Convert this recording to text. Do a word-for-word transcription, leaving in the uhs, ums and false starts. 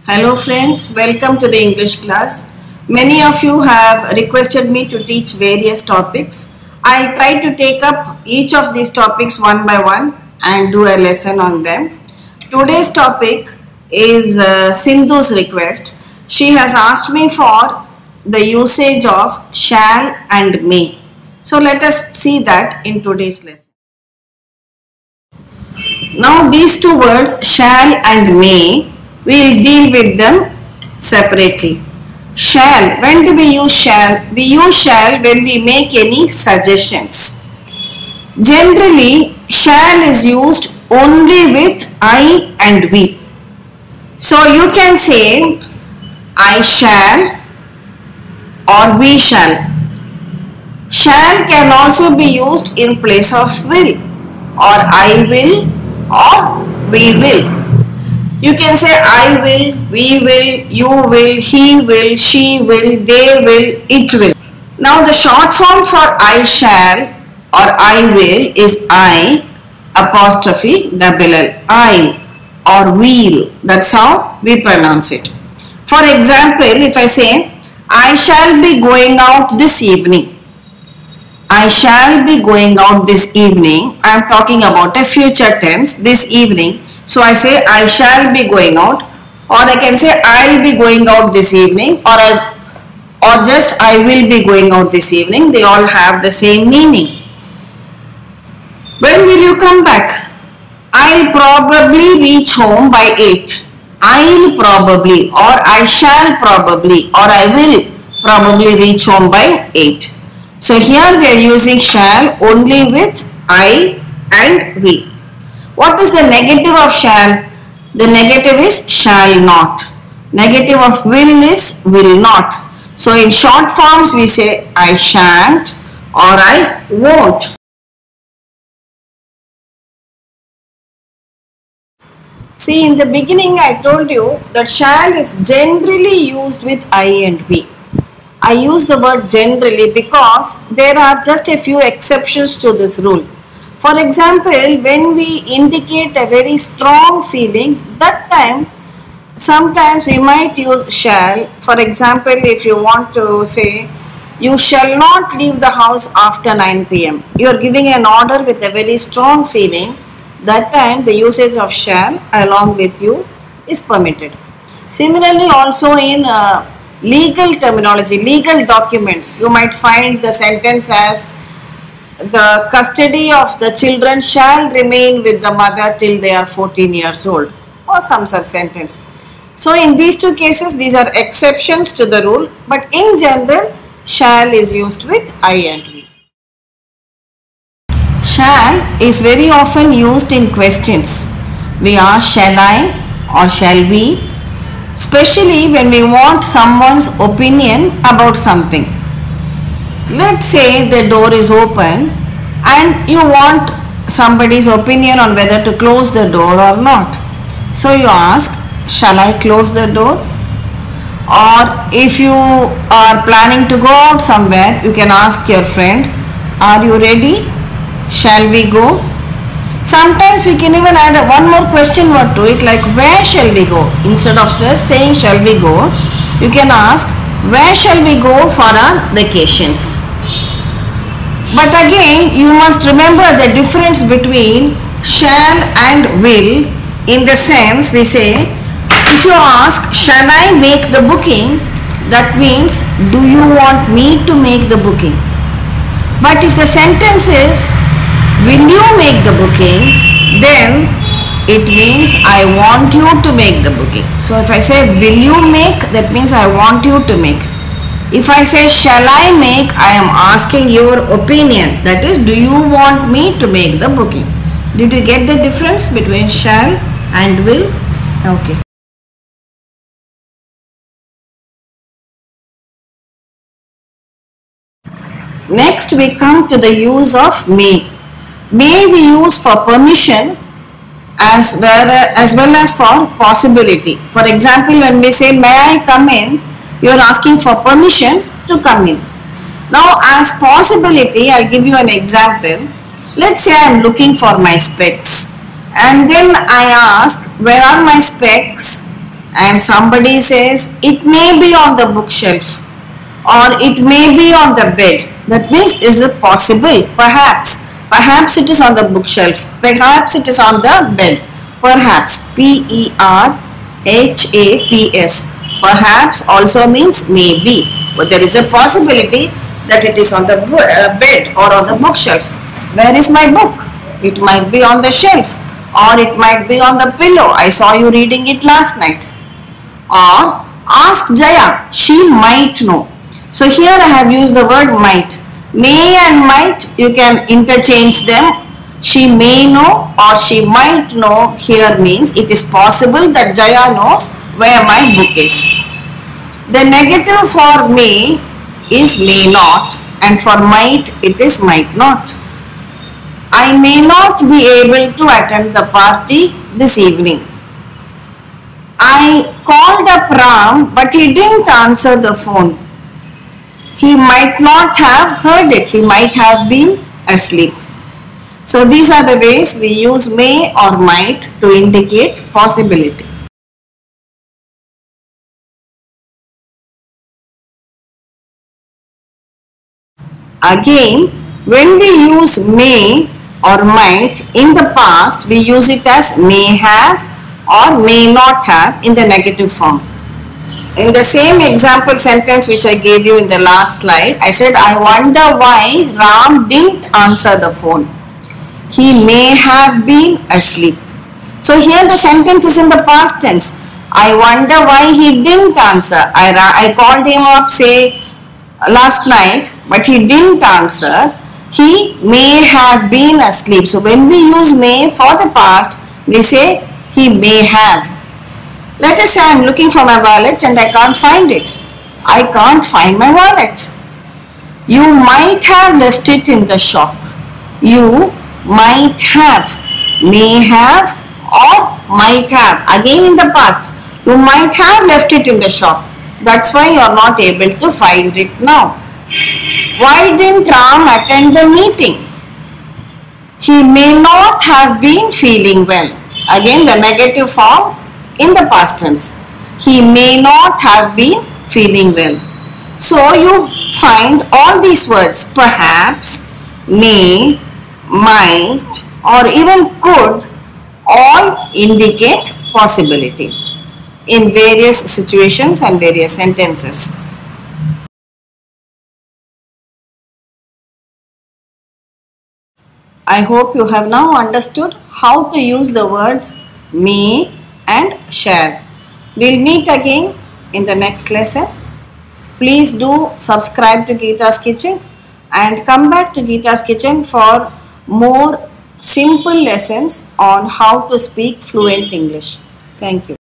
Hello friends, welcome to the English class. Many of you have requested me to teach various topics. I'll try to take up each of these topics one by one and do a lesson on them. Today's topic is uh, Sindhu's request. She has asked me for the usage of shall and may. So let us see that in today's lesson. Now these two words shall and may, we'll deal with them separately. Shall, when do we use shall? We use shall when we make any suggestions. Generally, shall is used only with I and we. So you can say I shall or we shall. Shall can also be used in place of will, or I will or we will. You can say I will, we will, you will, he will, she will, they will, it will. Now the short form for I shall or I will is I apostrophe double L, I or will. That's how we pronounce it. For example, if I say I shall be going out this evening. I shall be going out this evening. I am talking about a future tense, this evening. So I say I shall be going out, or I can say I will be going out this evening, or I, or just I will be going out this evening. They all have the same meaning. When will you come back? I'll probably reach home by eight. I'll probably, or I shall probably, or I will probably reach home by eight. So here we are using shall only with I and we. What is the negative of shall? The negative is shall not. Negative of will is will not. So in short forms we say I shan't or I won't. See, in the beginning I told you that shall is generally used with I and we. I use the word generally because there are just a few exceptions to this rule. For example, when we indicate a very strong feeling, that time sometimes we might use shall. For example, if you want to say, you shall not leave the house after nine p m You are giving an order with a very strong feeling. That time the usage of shall along with you is permitted. Similarly, also in uh, legal terminology, legal documents, you might find the sentence as the custody of the children shall remain with the mother till they are fourteen years old, or some such sentence. So in these two cases, these are exceptions to the rule, but in general, shall is used with I and we. Shall is very often used in questions. We ask shall I or shall we, especially when we want someone's opinion about something. Let's say the door is open and you want somebody's opinion on whether to close the door or not. So you ask, shall I close the door? Or if you are planning to go out somewhere, you can ask your friend, are you ready? Shall we go? Sometimes we can even add one more question word to it, like where shall we go? Instead of just saying shall we go, you can ask where shall we go for our vacations? But again, you must remember the difference between shall and will, in the sense we say, if you ask, shall I make the booking? That means, do you want me to make the booking? But if the sentence is, will you make the booking? Then it means I want you to make the booking. So if I say will you make, that means I want you to make. If I say shall I make, I am asking your opinion. That is, do you want me to make the booking? Did you get the difference between shall and will? Okay. Next we come to the use of may. May we use for permission as well, as well as for possibility. For example, when we say may I come in, you are asking for permission to come in. Now as possibility, I'll give you an example. Let's say I am looking for my specs and then I ask where are my specs, and somebody says it may be on the bookshelf or it may be on the bed. That means, is it possible? Perhaps. Perhaps it is on the bookshelf. Perhaps it is on the bed. Perhaps. P E R H A P S. Perhaps also means maybe. But there is a possibility that it is on the bed or on the bookshelf. Where is my book? It might be on the shelf or it might be on the pillow. I saw you reading it last night. Or ask Jaya. She might know. So here I have used the word might. May and might, you can interchange them. She may know or she might know here means it is possible that Jaya knows where my book is. The negative for may is may not, and for might it is might not. I may not be able to attend the party this evening. I called up Ram but he didn't answer the phone. He might not have heard it. He might have been asleep. So these are the ways we use may or might to indicate possibility. Again, when we use may or might in the past, we use it as may have or may not have in the negative form. In the same example sentence which I gave you in the last slide, I said, I wonder why Ram didn't answer the phone. He may have been asleep. So here the sentence is in the past tense. I wonder why he didn't answer. I, I called him up, say, last night, but he didn't answer. He may have been asleep. So when we use may for the past, we say he may have. Let us say I am looking for my wallet and I can't find it. I can't find my wallet. You might have left it in the shop. You might have, may have or might have. Again in the past, you might have left it in the shop. That's why you are not able to find it now. Why didn't Ram attend the meeting? He may not have been feeling well. Again the negative form in the past tense. He may not have been feeling well. So you find all these words, perhaps, may, might or even could, all indicate possibility in various situations and various sentences. I hope you have now understood how to use the words may and shall. We'll meet again in the next lesson. Please do subscribe to Geeta's Kitchen and come back to Geeta's Kitchen for more simple lessons on how to speak fluent English. Thank you.